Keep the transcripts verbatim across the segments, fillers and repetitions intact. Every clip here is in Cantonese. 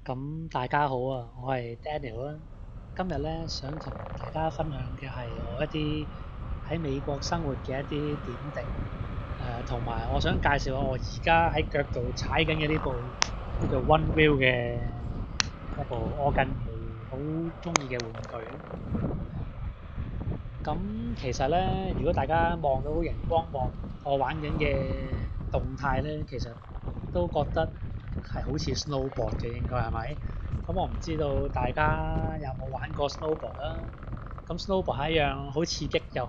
咁大家好啊，我係 Daniel 啦。今日咧想同大家分享嘅係我一啲喺美國生活嘅一啲點滴，誒同埋我想介紹下我而家喺腳度踩緊嘅呢部叫做 One Wheel 嘅一部我近期好中意嘅玩具。咁其實咧，如果大家望到熒光幕我玩緊嘅動態咧，其實都覺得係好似 snowboard 嘅，應該係咪？咁我唔知道大家有冇玩過 snowboard 啦。咁 snowboard 係一樣好刺激又好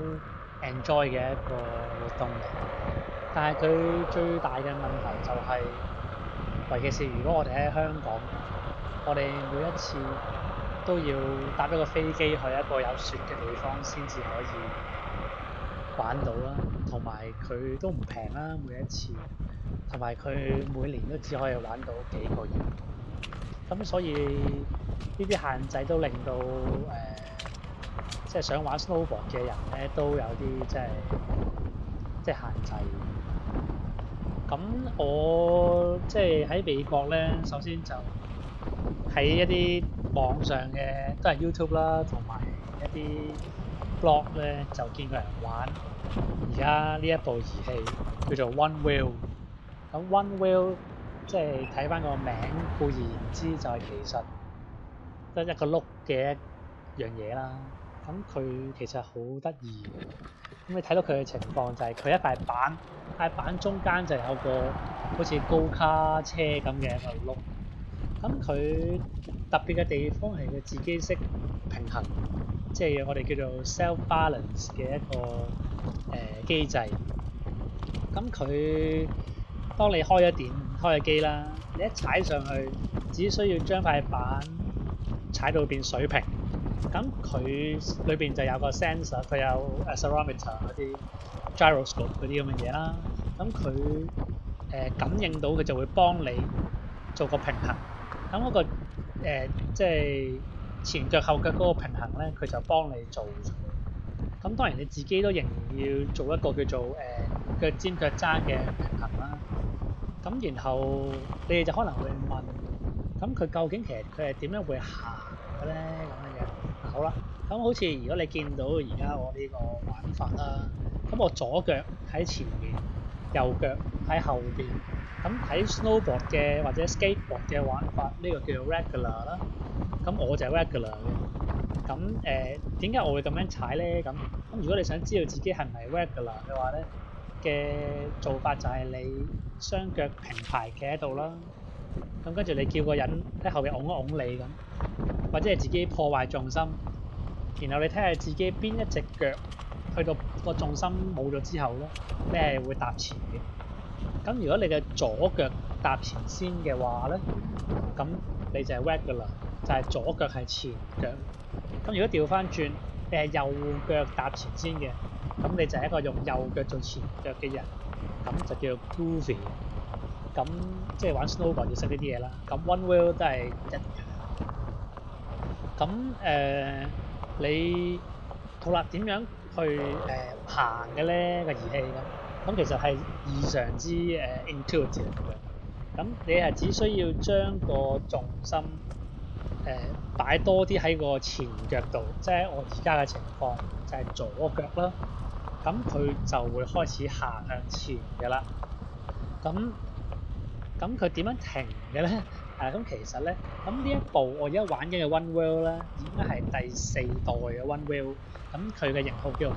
enjoy 嘅一個活動嚟，但係佢最大嘅問題就係、尤其是如果我哋喺香港，我哋每一次都要搭一個飛機去一個有雪嘅地方先至可以玩到啦，同埋佢都唔平啦，每一次，同埋佢每年都只可以玩到幾個月，咁所以呢啲限制都令到誒、呃，即係想玩 snowboard 嘅人咧都有啲即係即係限制。咁我即係喺美國咧，首先就喺一啲網上嘅都係 YouTube 啦，同埋一啲 blog 咧就見過人玩而家呢一部儀器叫做 One Wheel。咁 One Wheel 即係睇翻個名，固然之就係其實得一個轆嘅一樣嘢啦。咁佢其實好得意。咁你睇到佢嘅情況就係佢一塊板，塊板中間就有個好似高卡車咁嘅一個轆。咁佢特別嘅地方係佢自己識平衡，即係我哋叫做 self balance 嘅一個誒、呃、機制。咁佢當你開咗電開咗機啦，你一踩上去，只需要將塊板踩到變水平。咁佢裏邊就有個 sensor，佢有 accelerometer 嗰啲 gyroscope 嗰啲咁嘅嘢啦。咁佢誒感應到佢就會幫你做個平衡。咁嗰、嗰個、呃、即係前腳後腳嗰個平衡咧，佢就幫你做咗。咁當然你自己都仍然要做一個叫做誒、呃、腳尖腳踭嘅平衡啦。咁然後你哋就可能會問，咁佢究竟其實佢係點樣會行嘅咧？咁樣嘅嗱，好啦，咁好似如果你見到而家我呢個玩法啦，咁我左腳喺前面，右腳喺後邊。咁喺 snowboard 嘅或者 skateboard 嘅玩法，呢、這個叫做 regular 啦。咁我就係 regular 嘅。咁誒點解我會咁樣踩咧？咁咁如果你想知道自己係咪 regular 嘅話咧，嘅做法就係你雙腳平排企喺度啦。咁跟住你叫個人喺後邊擁一擁你咁，或者係自己破壞重心，然後你睇下自己邊一隻腳去到個重心冇咗之後咧，你係會踏前嘅。咁如果你嘅左腳踏前先嘅話咧，咁你就係 regular，就係左腳係前腳。咁如果調翻轉，你係右腳踏前先嘅，咁你就係一個用右腳做前腳嘅人，咁就叫做 groovy。咁即係玩 snowboard 要識呢啲嘢啦。咁 one wheel 都係一樣。咁誒、呃，你好啦，點樣去誒、呃、行嘅咧個儀器咁？咁其實係異常之誒、呃、intuitive 嘅。咁你係只需要將個重心誒、呃、擺多啲喺個前腳度，即係我而家嘅情況就係左腳啦。咁佢就會開始行向前嘅啦。咁咁佢點樣停嘅咧？誒咁其實咧，咁呢一部我而家玩緊嘅 One Wheel 咧，已經係第四代嘅 One Wheel。咁佢嘅型號叫做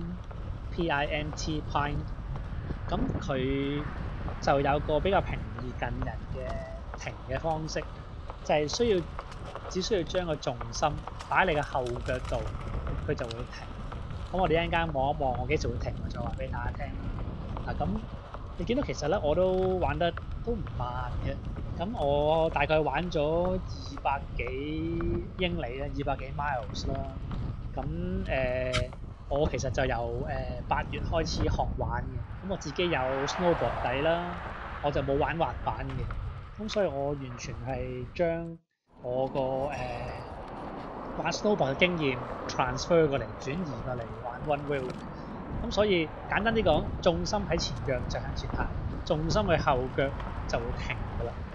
Pint，P I N T Pint。咁佢就有個比較平易近人嘅停嘅方式，就係需要只需要將個重心擺喺你嘅後腳度，佢就會停。咁我哋一陣間望一望，我幾時會停，我就話俾大家聽啦。嗱咁。你見到其實咧，我都玩得都唔慢嘅。咁我大概玩咗二百幾英里啦，二百幾 miles 啦。咁誒、呃，我其實就由誒八月開始學玩嘅。咁我自己有 snowboard 底啦，我就冇玩滑板嘅。咁所以我完全係將我個誒、呃、玩 snowboard 嘅經驗 transfer 過嚟，轉移過嚟玩 one wheel。咁所以簡單啲講，重心喺前腳就向前行，重心去後腳就會停㗎啦。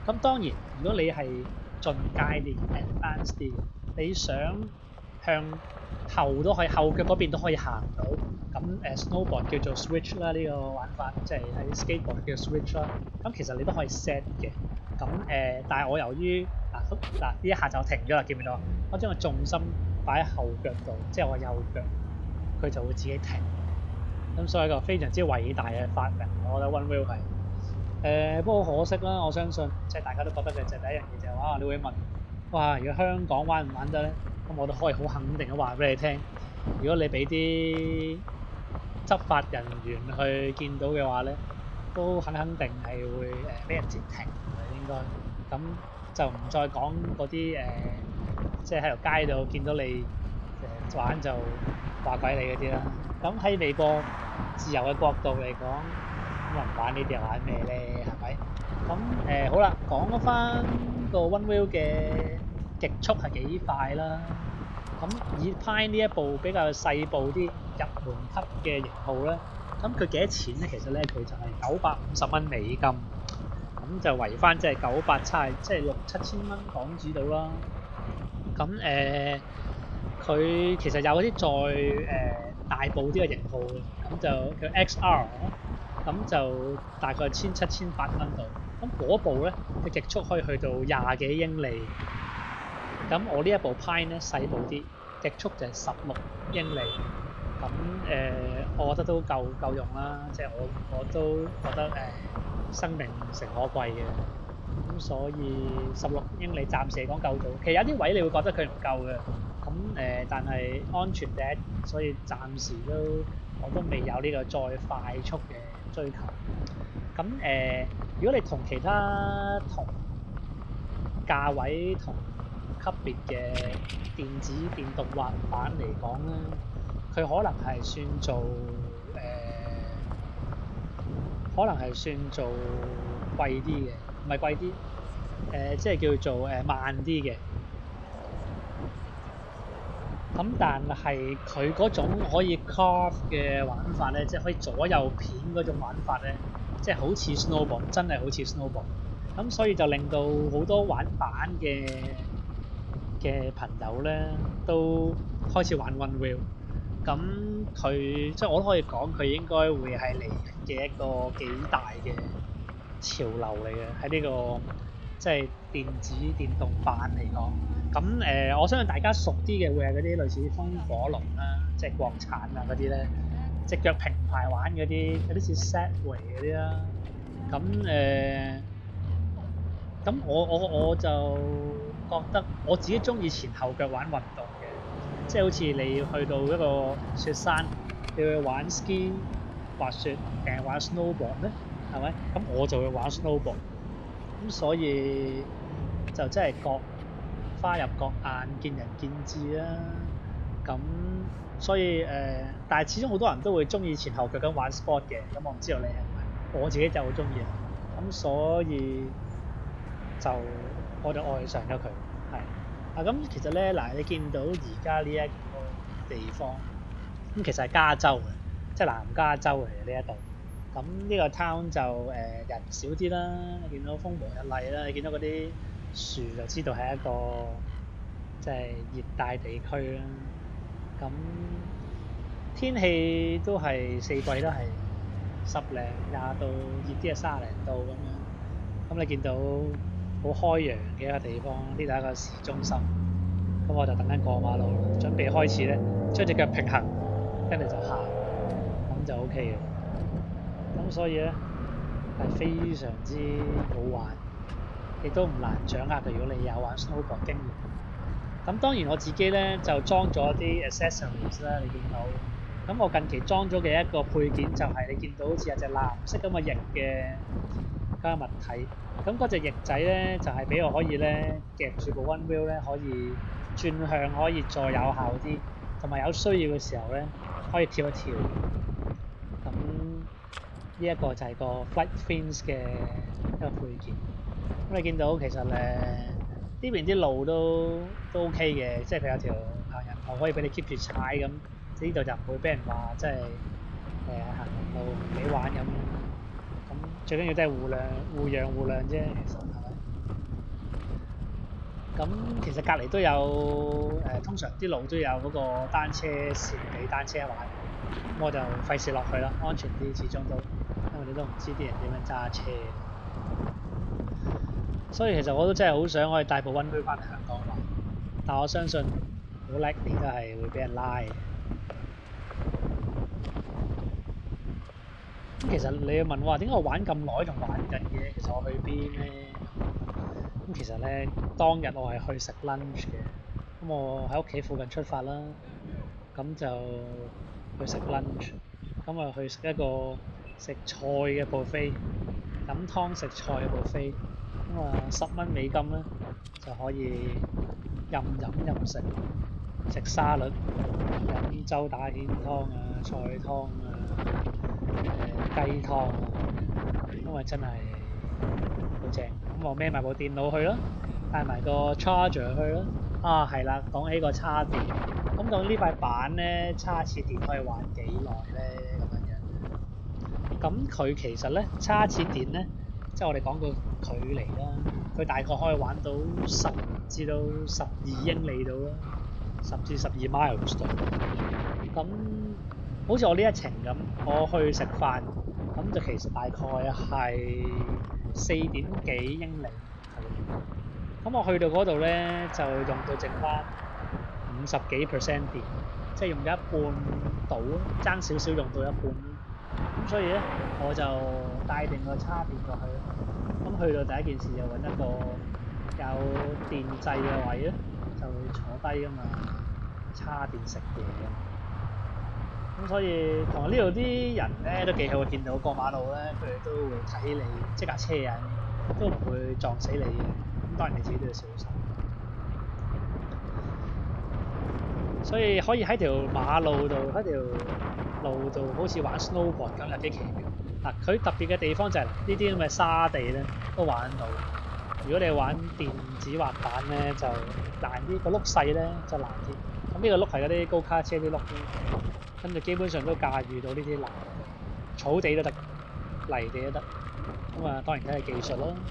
咁當然，如果你係進階啲、advanced 啲嘅，你想向後都可以，後腳嗰邊都可以行到。咁誒 snowboard 叫做 switch 啦，呢、這個玩法即係喺 skateboard 叫 switch 啦。咁其實你都可以 set 嘅。咁誒、呃，但係我由於嗱嗱呢一下就停咗啦，見唔見到啊？我將個重心擺喺後腳度，即係我右腳，佢就會自己停。咁所以一個非常之偉大嘅發明，我覺得 One Wheel 係。誒、呃、不過可惜啦，我相信即係大家都覺得嘅就係第一樣嘢就係、是、哇，你會問，哇，如果香港玩唔玩得咧？咁我都可以好肯定咁話俾你聽，如果你俾啲執法人員去見到嘅話咧，都很肯定係會誒俾、呃、人截停嘅應該。咁就唔再講嗰啲誒，即係喺條街度見到你誒、呃、玩就話鬼你嗰啲啦。咁喺美國自由嘅角度嚟講，咁唔玩呢啲又玩咩咧？係咪？咁誒、呃、好啦，講翻個 One Wheel 嘅極速係幾快啦。咁以 Pine 呢一部比較細部啲入門級嘅型號咧，咁佢幾多錢咧？其實咧佢就係九百五十蚊美金，咁就圍翻即係九百七，即係六七千蚊港紙到啦。咁誒，佢、呃、其實有嗰啲再誒、呃、大部啲嘅型號嘅，咁就叫 X R。咁就大概千七千八蚊度，咁嗰部咧佢極速可以去到廿幾英里，咁我呢一部 Pine 咧細部啲，極速就係十六英里，咁誒、呃、我覺得都夠夠用啦，即係我我都覺得誒、呃、生命誠可貴嘅，咁所以十六英里暫時嚟講夠做，其實有啲位你會覺得佢唔夠嘅，咁誒、呃、但係安全第一，所以暫時都我都未有呢個再快速嘅追求。咁誒、呃，如果你同其他同價位同級別嘅電子電動滑板嚟講咧，佢可能係算做誒、呃，可能係算做貴啲嘅，唔係貴啲，誒、呃、即係叫做誒慢啲嘅。咁但係佢嗰種可以 carve 嘅玩法咧，即係可以左右片嗰種玩法咧，即係好似 snowboard，真係好似 snowboard。咁所以就令到好多玩板嘅嘅朋友咧，都開始玩 One Wheel。咁佢即係我都可以講，佢應該會係嚟緊嘅一個幾大嘅潮流嚟嘅，喺呢個即係電子電動板嚟講。咁誒、呃，我相信大家熟啲嘅會係嗰啲類似風火輪啦，即係國產啊嗰啲咧，隻腳平排玩嗰啲，有啲似 Segway 嗰啲啦。咁誒，咁、呃、我我我就覺得我自己中意前後腳玩運動嘅，即係好似你去到一個雪山，你去玩 ski 滑雪定係玩 snowboard 咧，係咪？咁我就會玩 snowboard。咁所以就真係各花入各眼，見仁見智啦。咁所以誒、呃，但係始終好多人都會中意前後腳咁玩 sport 嘅。咁我唔知道你係咪？我自己就好中意。咁所以就我就愛上咗佢。係啊，咁其實咧嗱，你見到而家呢一個地方，咁其實係加州嘅，即係南加州嚟嘅呢一度。咁呢個 town 就誒、呃、人少啲啦，你見到風和日麗啦，你見到嗰啲樹就知道係一個即係熱帶地區啦。咁天氣都係四季都係十零廿度，熱啲係三十零度咁樣。咁你見到好開揚嘅一個地方，呢度係一個市中心。咁我就等緊過馬路，準備開始咧，將隻腳平衡，跟住就行，咁就 OK 嘅。咁所以咧係非常之好玩，亦都唔難掌握嘅。如果你有玩 snowboard 經驗，咁當然我自己咧就裝咗啲 accessories 啦。你見到，咁我近期裝咗嘅一個配件就係你見到好似有隻藍色咁嘅翼嘅加物體。咁嗰隻翼仔咧就係俾我可以咧夾住部 One Wheel 咧，可以轉向可以再有效啲，同埋有需要嘅時候咧可以跳一跳。咁呢一個就係個 Flight Fins 嘅一個配件。咁你見到其實誒呢邊啲路都都 OK 嘅，即係佢有條行人路可以俾你 keep 住踩咁，呢度就唔會俾人話即係誒行人路唔俾玩咁。咁最緊要都係互諒互讓互諒啫，其實係咪？ 咁其實隔離都有誒、呃，通常啲路都有嗰個單車線俾單車玩，咁我就費事落去啦，安全啲始終都，因為你都唔知啲人點樣揸車。所以其實我都真係好想可以帶部 One Wheel 翻嚟香港玩，但我相信好 likely 都係會俾人拉嘅。咁其實你要問話點解我玩咁耐仲玩緊嘅？其實我去邊咧？咁其實咧，當日我係去食 lunch 嘅，咁我喺屋企附近出發啦，咁就去食 lunch，咁啊去食一個食菜嘅 buffet，飲湯食菜嘅 buffet，咁啊十蚊美金咧就可以任飲任食，食沙律、飲周打蜆湯啊、菜湯啊、誒雞湯啊，因為真係好正。咁我孭埋部電腦去咯，帶埋個 charger 去咯。啊，係啦，講起個叉電，咁究竟呢塊板咧叉次電可以玩幾耐咧？咁樣樣，咁佢其實咧叉次電咧，即係我哋講個距離啦，佢大概可以玩到十至到十二英里度啦，十至十二 miles 度。咁好似我呢一程咁，我去食飯，咁就其實大概係四點幾英里，係。咁我去到嗰度咧，就用到剩翻五十幾 percent 電，即係用咗一半到，爭少少用到一半啦。咁所以咧，我就帶定個叉電過去。咁去到第一件事就揾一個有電掣嘅位咧，就坐低啊嘛，叉電食嘢啊嘛。咁所以同埋呢度啲人咧都幾好，見到過馬路咧，佢哋都會睇你即架車啊，都唔會撞死你嘅。咁當然你自己都要小心。所以可以喺條馬路度，喺條路度好似玩 snowboard 咁，有幾奇妙。嗱，佢特別嘅地方就係呢啲咁嘅沙地咧都玩到。如果你玩電子滑板咧就難啲，個轆細咧就難啲。咁呢個轆係嗰啲高卡車啲轆，咁就基本上都駕馭到呢啲難地，草地都得，泥地都得。咁啊，當然睇係技術咯。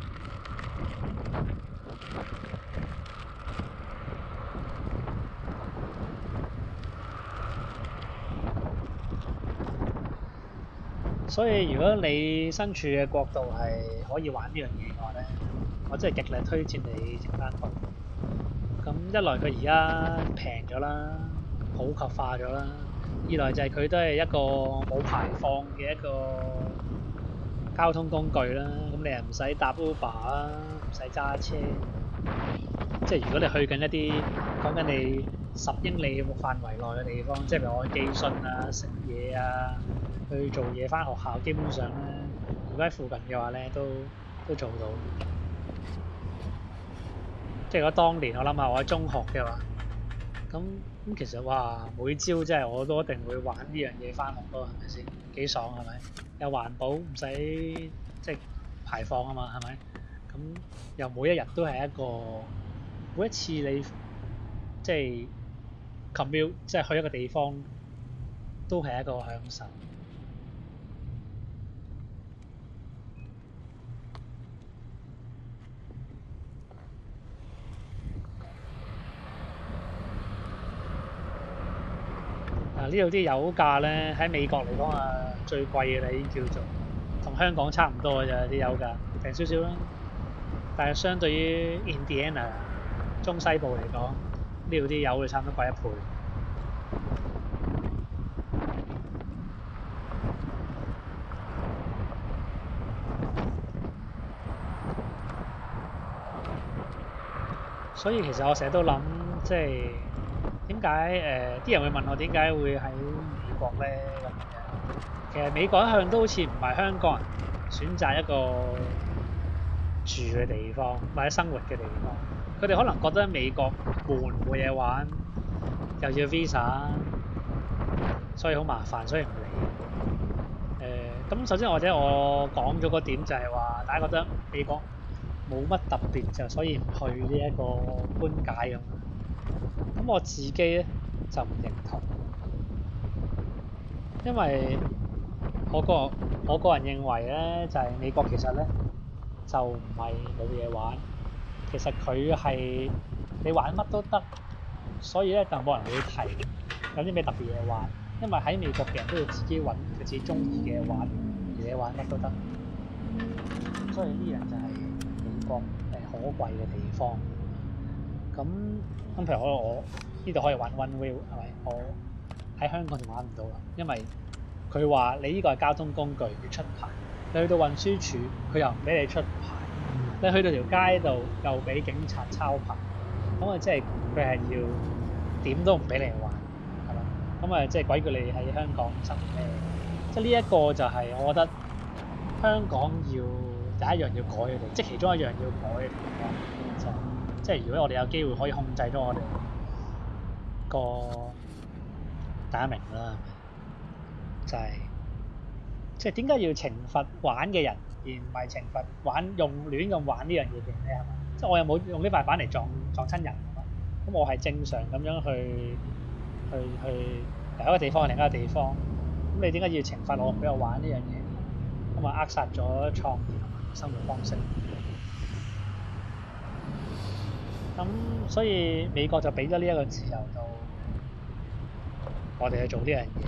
所以如果你身處嘅國度係可以玩呢樣嘢嘅話咧，我真係極力推薦你整翻部。咁一來佢而家平咗啦，普及化咗啦；二來就係佢都係一個冇排放嘅一個交通工具啦。咁你又唔使搭 Uber 啦，唔使揸車。即係如果你去緊一啲講緊你十英里範圍內嘅地方，即係譬如我寄信啊、食嘢啊、去做嘢、返學校，基本上咧，如果喺附近嘅話咧，都都做到。即係如果當年我諗下，我喺中學嘅話，咁咁其實哇，每朝真係我都一定會玩呢樣嘢返學咯，係咪先？幾爽係咪？又環保，唔使即係排放啊嘛，係咪？咁又每一日都係一個，每一次你即係 commute，即係去一個地方，都係一個享受。啊！呢度啲油價咧喺美國嚟講啊，最貴嘅啦，已經叫做同香港差唔多嘅咋啲油價，平少少啦。但係相對於 Indiana 中西部嚟講，呢度啲油會差唔多貴一倍。所以其實我成日都諗，即係點解誒啲人會問我點解會喺美國咧咁樣？其實美國一向都好似唔係香港人選擇一個住嘅地方或者生活嘅地方，佢哋可能覺得美國悶冇嘢玩，又要 visa，所以好麻煩，所以唔嚟。誒咁首先或者我講咗個點就係話，大家覺得美國冇乜特別就所以唔去呢一個搬解咁。咁我自己咧就唔認同，因為我個我個人認為咧就係美國其實咧就唔係冇嘢玩， 其實佢係你玩乜都得，所以咧就冇人會提有啲咩特別嘢玩，因為喺美國嘅人都要自己揾佢自己中意嘅玩嘢玩乜都得，所以呢樣就係美國誒可貴嘅地方。咁咁譬如我我呢度可以玩 One Wheel 係咪？我喺香港就玩唔到啦，因為佢話你呢個係交通工具要出牌，你去到運輸署佢又唔俾你出牌，你去到條街度又俾警察抄牌，咁啊即係佢係要點都唔俾你玩，係嘛？咁啊即係鬼叫你喺香港生活咩？即係呢一個就係我覺得香港要有一樣要改嘅地，即係其中一樣要改嘅地方，就係即係如果我哋有機會可以控制咗我哋個大家明啦，就係即係點解要懲罰玩嘅人，而唔係懲罰玩用亂咁玩呢樣嘢嘅人咧？係嘛？即係我又冇用呢塊板嚟撞撞親人㗎嘛，咁我係正常咁樣去去去由一個地方去另一個地方，咁你點解要懲罰我唔俾我玩呢樣嘢？咁啊扼殺咗創意同埋生活方式。咁所以美國就俾咗呢一個自由度我哋去做呢樣嘢。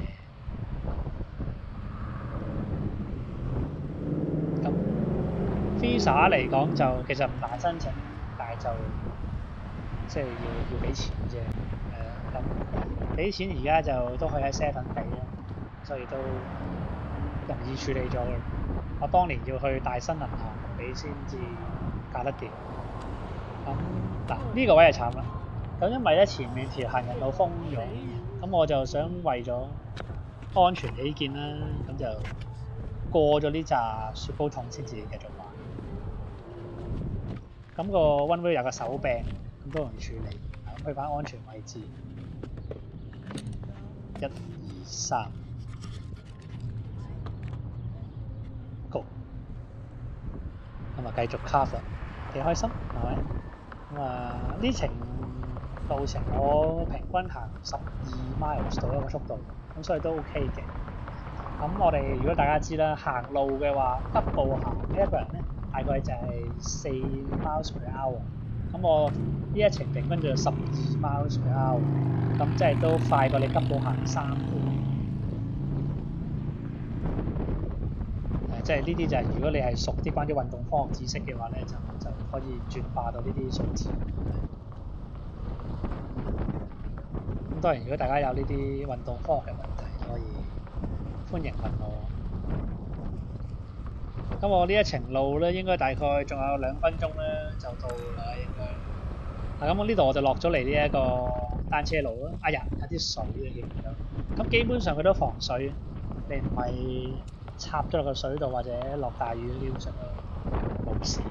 咁 Visa 嚟講就其實唔難申請，但係就即係要要俾錢啫。係啦，咁俾錢而家就都可以喺 Seven 俾啦，所以都容易處理咗嘅。我當年要去大新銀行俾先至搞得掂。咁嗱呢個位係慘啦。咁因為咧前面條行人路封咗，咁我就想為咗安全起見啦，咁就過咗呢扎雪糕筒先至繼續玩。咁個 One Wheel 有個手柄，咁都容易處理。咁去翻安全位置，一、二、三，Go！咁啊繼續 cover，幾開心係咪？咁啊呢程路程我平均行十二 miles 到一個速度，咁所以都 OK 嘅。咁我哋如果大家知啦，行路嘅話，急步行呢一個人咧，大概就係四 miles per hour。咁我呢一程平均就十二 miles per hour，咁即係都快過你急步行三倍。誒，即係呢啲就係如果你係熟啲關於運動科學知識嘅話咧，就就可以轉化到呢啲數字。咁當然，如果大家有呢啲運動科學嘅問題，可以歡迎問我。咁我呢一程路咧，應該大概仲有兩分鐘咧就到啦，應該。嗱，咁我呢度我就落咗嚟呢一個單車路啦。哎呀，有啲水啊，見唔到。咁基本上佢都防水，你唔係插咗落個水度或者落大雨撩出都冇事。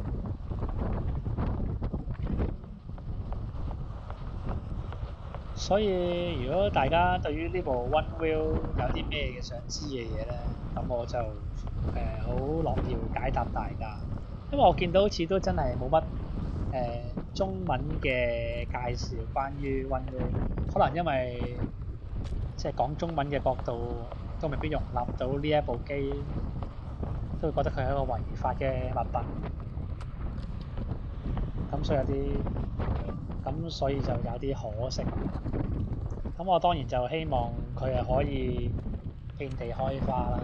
所以如果大家對於呢部 One Wheel 有啲咩嘅想知嘅嘢咧，咁我就誒好樂意解答大家，因為我見到好似都真係冇乜誒中文嘅介紹關於 One Wheel，可能因為即係講中文嘅角度都未必容納到呢一部機，都會覺得佢係一個違法嘅物品，咁所以有啲咁所以就有啲可惜。咁我當然就希望佢係可以遍地開花啦。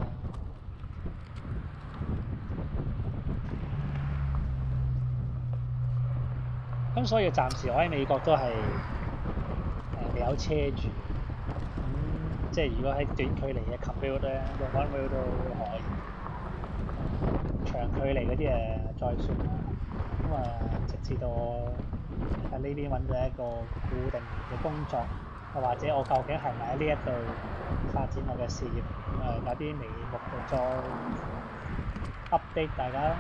咁所以暫時我喺美國都係誒未有車住。咁即係如果喺短距離嘅 commute 咧，用 One Wheel 都可以。長距離嗰啲誒再算啦。咁啊，直至到我喺呢邊揾到一個固定嘅工作。又或者我究竟係咪喺呢一度發展我嘅事業？咁啊有啲眉目度再 update 大家。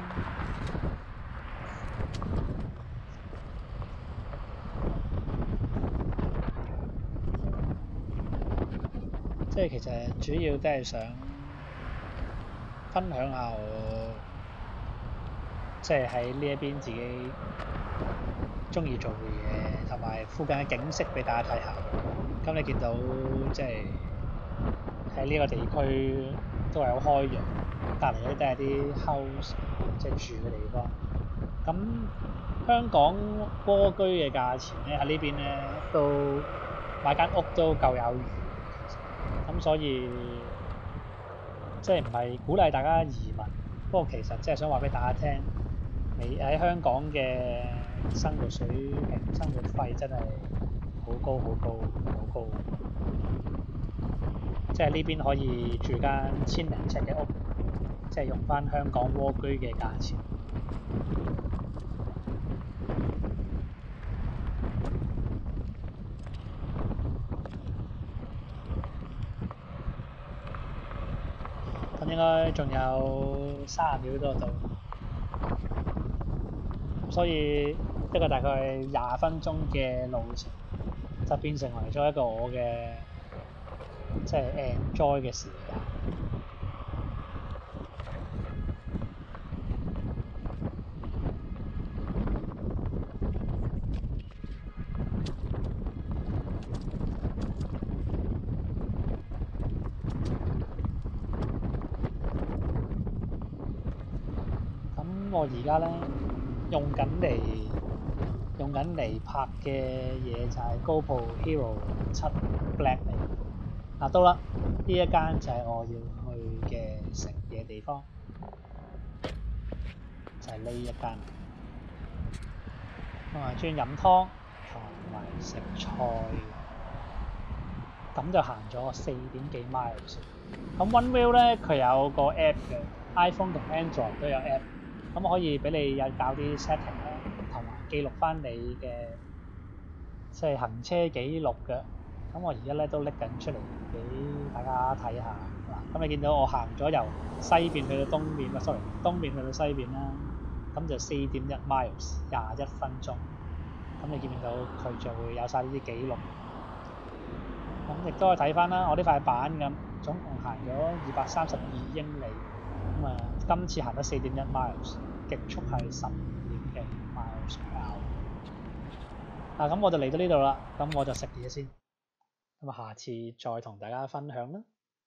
即係其實主要都係想分享下我即係喺呢一邊自己中意做嘅嘢，同埋附近嘅景色俾大家睇下。咁你見到即係喺呢個地區都係好開揚，隔離嗰啲都係啲 house，即係住嘅地方。咁香港蝸居嘅價錢咧喺呢邊咧都買間屋都夠有餘，咁所以即係唔係鼓勵大家移民，不過其實即係想話俾大家聽，你喺香港嘅生活水平、生活費真係好高、好高、好高，即係呢邊可以住間千零尺嘅屋，即係用翻香港蝸居嘅價錢。咁應該仲有三十秒都到，所以一個大概廿分鐘嘅路程就變成為咗一個我嘅即係 enjoy 嘅時間。咁我而家咧用緊嚟用緊嚟拍嘅嘢就係 GoPro Hero 七 Black 嚟。嗱到啦，呢一間就係我要去嘅食嘢地方，就係呢一間。我係中意飲湯同埋食菜，咁就行咗四點幾 miles。咁 OneWheel 咧佢有個 app 嘅 ，iPhone 同 Android 都有 app，咁可以俾你有搞啲 setting 啦，同埋記錄翻你嘅即係行車記錄嘅。咁我而家咧都拎緊出嚟俾大家睇下。嗱，咁你見到我行咗由西邊去到東邊，啊 sorry，東邊去到西邊啦，咁就四點一 miles，廿一分鐘。咁你見唔見到佢就會有晒呢啲記錄？咁亦都可以睇翻啦，我呢塊板咁總共行咗二百三十二英里，咁啊今次行咗四點一 miles，極速係十點幾 miles per hour。嗱咁我就嚟到呢度啦，咁我就食嘢先，咁啊下次再同大家分享啦。